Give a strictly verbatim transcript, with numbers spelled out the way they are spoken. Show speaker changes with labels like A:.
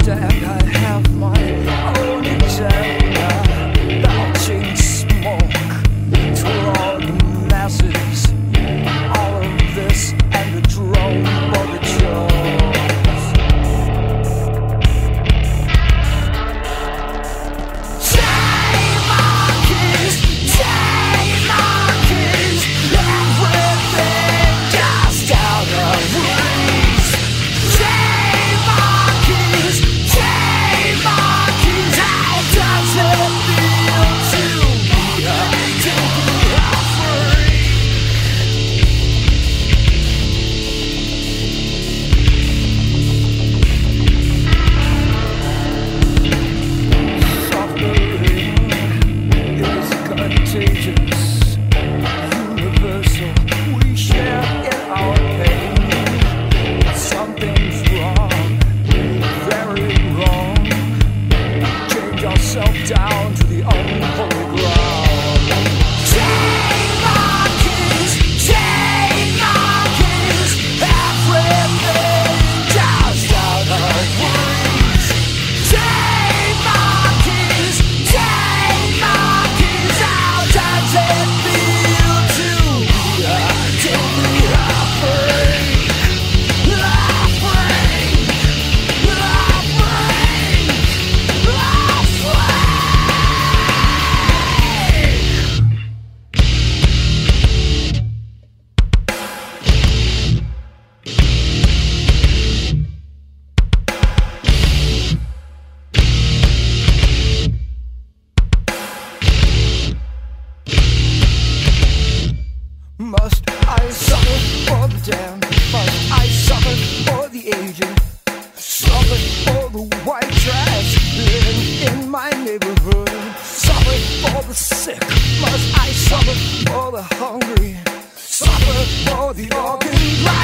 A: understand I have my own agenda. Belching smoke to all the masses. All of this and the drone for the Jones. Day monkeys, day monkeys, everything just out of reach. Day monkeys, day monkeys, how does it feel to be a, to be a free? Suffering is contagious, universal. We share in our pain. Something's wrong, very wrong. Change ourselves down to the unholy ground. Day monkeys, day monkeys, everything just out of reach. Day monkeys, day monkeys, how does it feel to be a, to be a free, a free, a free, a free? Must I suffer for the damned? Must I suffer for the aging? Suffer for the white trash living in my neighborhood? Suffer for the sick? Must I suffer for the hungry? Suffer for the organ blind?